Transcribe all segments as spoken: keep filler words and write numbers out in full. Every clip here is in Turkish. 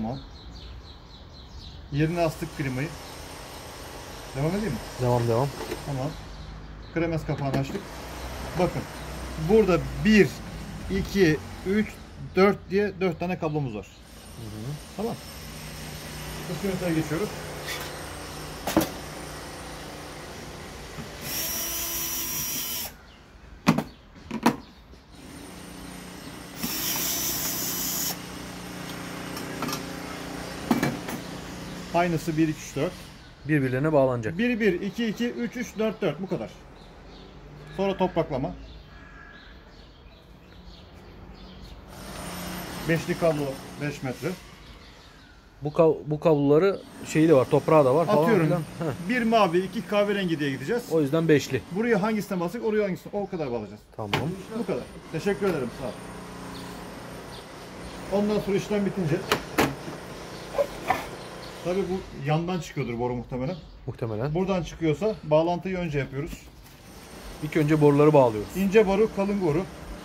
Tamam. Yerine astık klimayı. Devam edeyim mi? Devam devam. Tamam. Kremes kapağını açtık. Bakın. Burada bir, iki, üç, dört diye dört tane kablomuz var. Hı hı. Tamam. Kısım yönetine geçiyoruz. Aynısı bir, iki, üç, dört. Birbirlerine bağlanacak. bir, bir, iki, iki, üç, üç, dört, dört. Bu kadar. Sonra topraklama. Beşli kablo beş metre. Bu kav bu kabloları şeyi de var, toprağı da var falan Atıyorum. filan. Bir mavi, iki kahverengi diye gideceğiz. O yüzden beşli. Buraya hangisine bastık, oraya hangisine, o kadar bağlayacağız. Tamam. Bu kadar. Teşekkür ederim, sağ ol. Ondan sonra işlem bitince, tabii bu yandan çıkıyordur boru muhtemelen. Muhtemelen. Buradan çıkıyorsa bağlantıyı önce yapıyoruz. İlk önce boruları bağlıyoruz. İnce boru, kalın boru.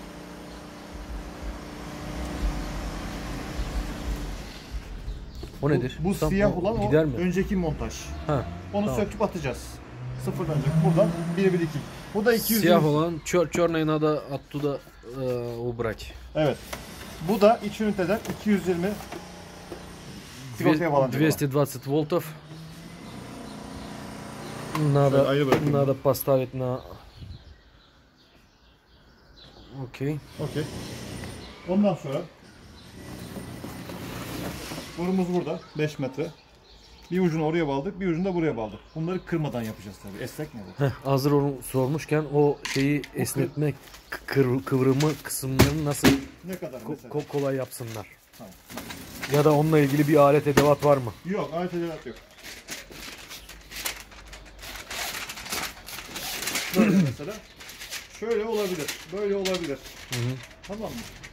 O nedir? Bu, bu Tam siyah o olan gider o mi? önceki montaj. Ha. Onu Tamam. söküp atacağız. Sıfırlanacak. Buradan bir, bir, iki. Bu da iki yüz yirmi. Siyah olan çör çörneğine da attı da o bırak. Evet. Bu da iç üniteden iki yüz yirmi sigortaya bağlanacak. двести двадцать волтов. Надо, надо поставить на... Окей. Okey. Ondan sonra borumuz burada beş metre. Bir ucunu oraya bağladık, bir ucunu da buraya bağladık. Bunları kırmadan yapacağız tabii. Esnek mi bu? Heh, hazır onu sormuşken o şeyi esnetme kıv kıvrımı kısımlarını nasıl Ne kadar ko mesela? ko kolay yapsınlar? Tamam. Ya da onunla ilgili bir alet edevat var mı? Yok, alet edevat yok. Böyle mesela. Şöyle olabilir, böyle olabilir. Hı hı. Tamam mı?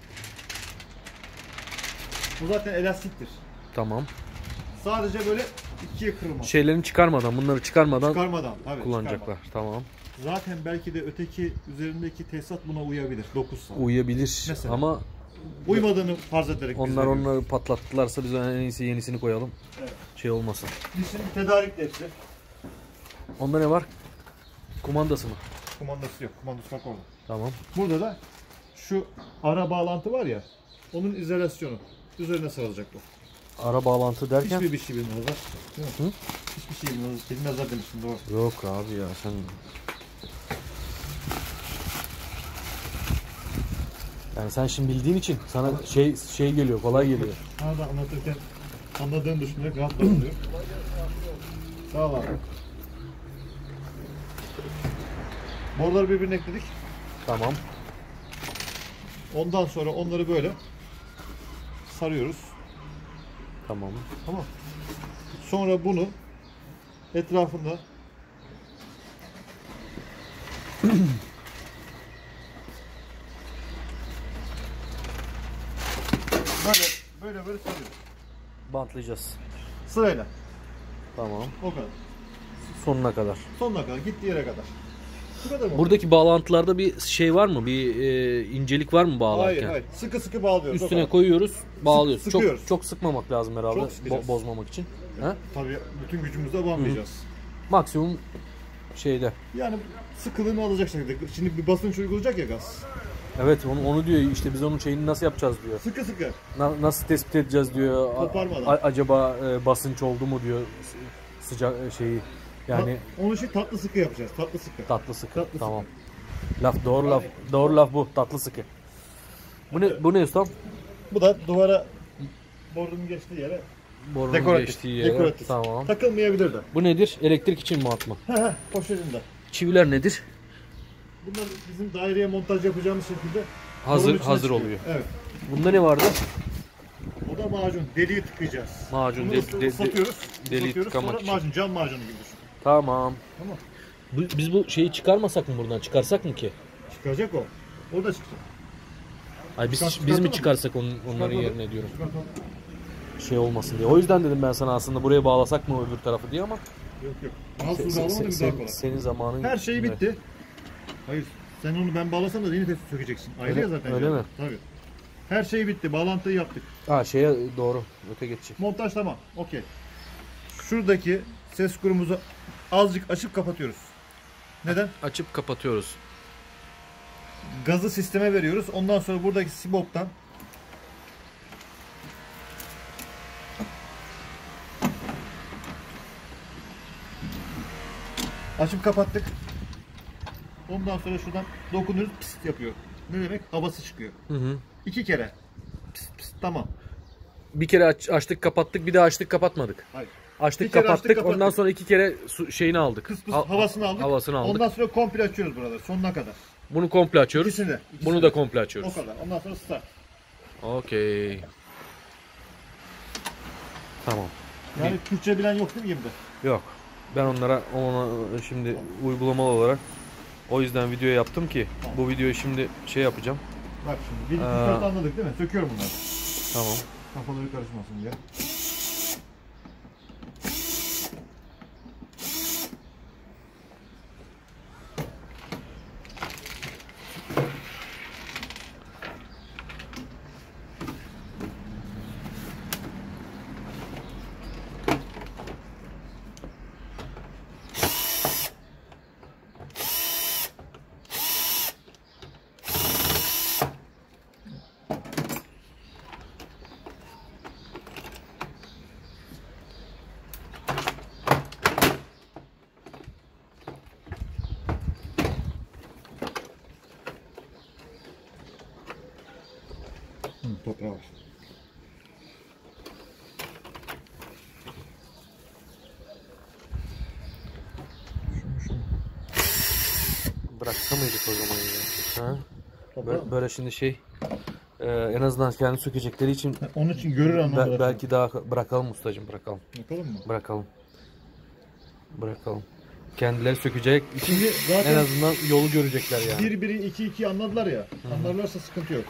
Bu zaten elastiktir. Tamam. Sadece böyle ikiye kırılma. Şeylerini çıkarmadan, bunları çıkarmadan, Çıkarmadan tabii. kullanacaklar. Çıkarmadan. Tamam. Zaten belki de öteki üzerindeki tesisat buna uyabilir. dokuz saat. Uyabilir Mesela. ama Uymadığını farz ederek biz onlar veriyoruz. onları patlattılarsa biz en iyisi yenisini koyalım. Evet. Şey olmasın. Bizim tedarik de hepsi. Onda ne var? Kumandası mı? Kumandası yok. Kumandası bak orada. Tamam. Burada da şu ara bağlantı var ya. Onun izolasyonu. Üzerine sarılacak bu. Ara bağlantı derken? Hiçbir bir şey bilmezler. Hı? Hiçbir şey bilmezler. Bilmezler demiştim, doğru. Yok abi ya sen... Yani sen şimdi bildiğin için sana şey şey geliyor, kolay geliyor. Bana da anlatırken anladığını düşünerek rahatlanıyor. Sağ ol abi. Boruları birbirine ekledik. Tamam. Ondan sonra onları böyle sarıyoruz. Tamam. Tamam. Sonra bunu etrafında böyle böyle böyle sarıyoruz. Bantlayacağız. Sırayla. Tamam. O kadar. Sonuna kadar. Sonuna kadar, gittiği yere kadar. Bu kadar mı? Buradaki bağlantılarda bir şey var mı? Bir e, incelik var mı bağlarken? Hayır, hayır. Sıkı sıkı bağlıyoruz. Üstüne koyuyoruz, bağlıyoruz. Sık- çok sıkıyoruz. çok sıkmamak lazım herhalde. Çok sıkacağız. Bo- bozmamak için. Ha? Tabii bütün gücümüzle bağlayacağız. Maksimum şeyde. Yani sıkılığını alacak şekilde. Şimdi bir basınç uygulayacak ya gaz. Evet onu, onu diyor işte biz onun şeyini nasıl yapacağız diyor. Sıkı sıkı. Na- nasıl tespit edeceğiz diyor. A- Koparmadan. a- acaba e, basınç oldu mu diyor sı- sıcak e, şeyi. Yani Ta- onu şey tatlı sıkı yapacağız. Tatlı sıkı. tatlı sıkı. Tatlı Tamam. Laf doğru laf. Doğru laf bu. Tatlı sıkı. Bu ne bu ne ustam? Bu da duvara borunun geçtiği yere Borunun dekoratif. geçtiği yere. Dekoratif. Tamam. Takılmayabilir de. Bu nedir? Elektrik için mi atma? He he, poşetinde. Çiviler nedir? Bunlar bizim daireye montaj yapacağımız şekilde Hazır borunun içine hazır çıkıyor. oluyor. Evet. Bunda ne vardı? O da macun. Deliği tıkayacağız. Macun, Bunu de- ısı- de- de- ıslatıyoruz. deliği ıslatıyoruz, tıkamak sonra için. macun, cam macunu gibi düşün. Tamam. Tamam. Bu- Biz bu şeyi çıkarmasak mı buradan? Çıkarsak mı ki? Çıkacak o. O da çıkacak. Ay biz Çıkar- biz mi çıkartalım. çıkarsak onun, onların Çıkartalım. yerine diyorum. Çıkartalım. Şey olmasın diye. O yüzden dedim ben sana aslında buraya bağlasak mı öbür tarafı diye ama Yok yok. Mahsur se- se- bağlamadı se- bir sen- daha kolay. senin zamanın Her şey Evet. bitti. Hayır. Sen onu ben bağlasam da yine test sökeceksin. Ayrı Öyle- ya zaten. öyle canım. mi? Tabii. Her şey bitti. Bağlantıyı yaptık. Ha şeye doğru. Öte geçecek. Montaj tamam. Okey. Şuradaki ses kurumuzu azıcık açıp kapatıyoruz. Neden? Açıp kapatıyoruz. Gazı sisteme veriyoruz. Ondan sonra buradaki siboptan açıp kapattık. Ondan sonra şuradan dokunuyoruz, pist yapıyor. Ne demek? Havası çıkıyor. Hı hı. İki kere. Pist pist tamam. Bir kere aç, açtık kapattık, bir daha açtık kapatmadık. Hayır. Açtık Bir kere kapattık, açtık, kapattık. ondan sonra iki kere su, şeyini aldık. Pıs pıs Ha- havasını aldık. Havasını aldık. Ondan sonra komple açıyoruz buraları sonuna kadar. Bunu komple açıyoruz. İkisini de, ikisini Bunu de. da komple O açıyoruz. kadar. Ondan sonra start. Okey. Tamam. Yani Türkçe bilen yok değil mi gemide? Yok. Ben onlara ona şimdi uygulamalı olarak o yüzden video yaptım ki Tamam. bu videoyu şimdi şey yapacağım. Bak şimdi bir iki Aa. dört anladık değil mi? Söküyorum bunları. Tamam. Kafaları karışmasın diye. Hı, toprağı var. Şunu şunu. Bıraksa mıydık o zaman ya? Ha? Toprağı Böyle, mı? böyle şimdi şey e, en azından kendi sökecekleri için Ha, onun için görür be- anlamda. belki daha bırakalım ustacığım, bırakalım. Yapalım mı? Bırakalım. Bırakalım. Kendileri sökecek için Şimdi zaten en azından yolu görecekler yani. bir biri iki iki anladılar ya. Anlarlarsa sıkıntı yok.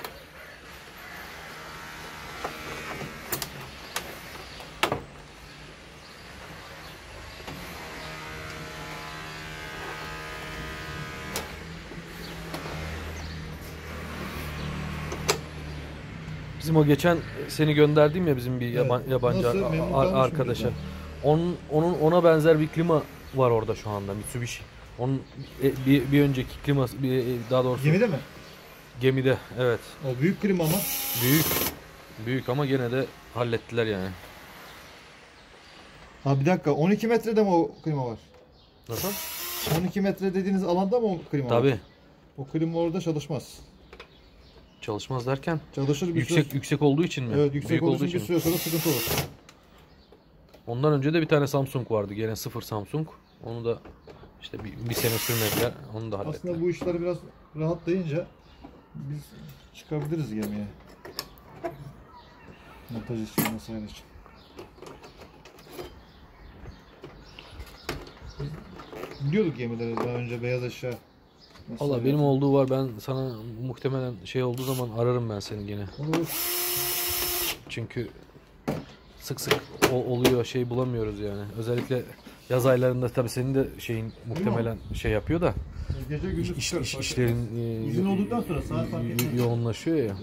Bizim o geçen seni gönderdiğim ya bizim bir yaban, Evet. yabancı Nasıl? a- Memnun a- kalmış mı arkadaşa. bizden? Onun onun ona benzer bir klima var orada şu anda Mitsubishi. Onun e, bir, bir önceki kliması bir, daha doğrusu Gemide mi? gemide evet. O büyük klima ama. Büyük. Büyük ama gene de hallettiler yani. Ha bir dakika, on iki metrede mi o klima var? Nasıl? on iki metre dediğiniz alanda mı o klima var? Tabii. O klima orada çalışmaz. Çalışmaz derken Çalışır bir yüksek süre... yüksek olduğu için mi? Evet, yüksek Büyük olduğu için bir süre sonra sıkıntı olur. Ondan önce de bir tane Samsung vardı. Gene sıfır Samsung. Onu da işte bir, bir sene sürmediler. Onu da hallettiler. Aslında bu işler biraz rahatlayınca biz çıkabiliriz gemiye. Montaj için vesaire için. Biz biliyorduk gemileri daha önce, beyaz eşya. vesaire. Valla benim olduğu var. Ben sana muhtemelen şey olduğu zaman ararım ben seni gene. Olur. Çünkü sık sık o, oluyor şey bulamıyoruz yani. Özellikle yaz aylarında tabii senin de şeyin muhtemelen şey yapıyor da Gece gündüz iş, çıkarız, iş- fark işlerin etmez. e, İzin olduktan sonra saat fark yo- etmez. yoğunlaşıyor ya.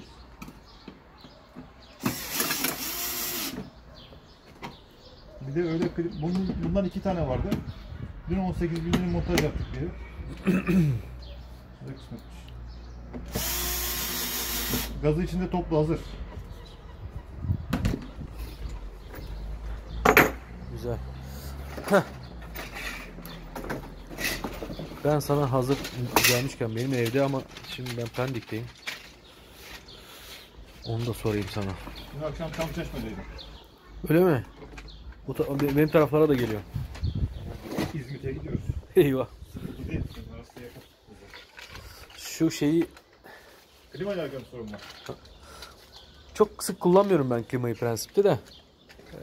Bir de öyle klip, bunun, bundan iki tane vardı. Dün on sekiz bin lira montaj yaptık diye. Size kısmetmiş. Gazı içinde toplu hazır. Güzel. Heh. Ben sana hazır gelmişken benim evde ama şimdi ben Pendik'teyim. Onu da sorayım sana. Dün akşam Çamçeşme'deydim. Öyle mi? Bu ta- benim taraflara da geliyor. İzmit'e gidiyoruz. Eyvah. Sıkıntı değil. Üniversiteye yakın. Şu şeyi Klima ile alakalı sorun var. çok sık kullanmıyorum ben klimayı prensipte de. Ee,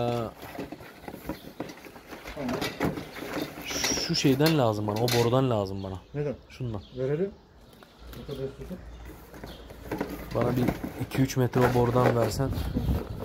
Tamam. şu şeyden lazım bana, o borudan lazım bana. Neden? Şundan. Verelim. Ne kadar istiyorsun? Bana bir iki üç metre o borudan versen.